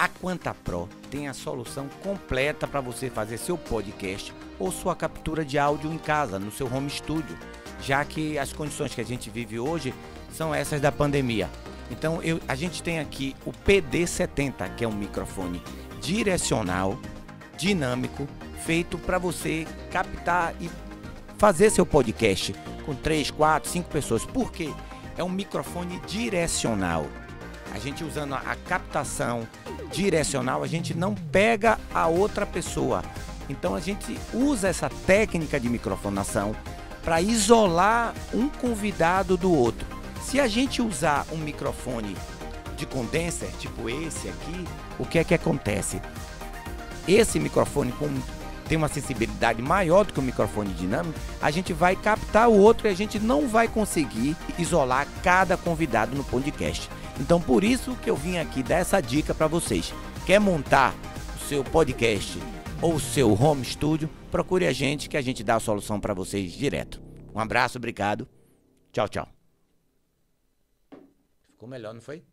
A Quanta Pro tem a solução completa para você fazer seu podcast ou sua captura de áudio em casa, no seu home studio, já que as condições que a gente vive hoje são essas da pandemia. Então a gente tem aqui o PD70, que é um microfone direcional, dinâmico, feito para você captar e fazer seu podcast com 3, 4, 5 pessoas. Por quê? É um microfone direcional. A gente usando a captação direcional, a gente não pega a outra pessoa. Então a gente usa essa técnica de microfonação para isolar um convidado do outro. Se a gente usar um microfone de condenser, tipo esse aqui, o que é que acontece? Esse microfone tem uma sensibilidade maior do que o microfone dinâmico, a gente vai captar o outro e a gente não vai conseguir isolar cada convidado no podcast. Então por isso que eu vim aqui dar essa dica para vocês. Quer montar o seu podcast ou o seu home studio? Procure a gente que a gente dá a solução para vocês direto. Um abraço, obrigado. Tchau, tchau. Ficou melhor, não foi?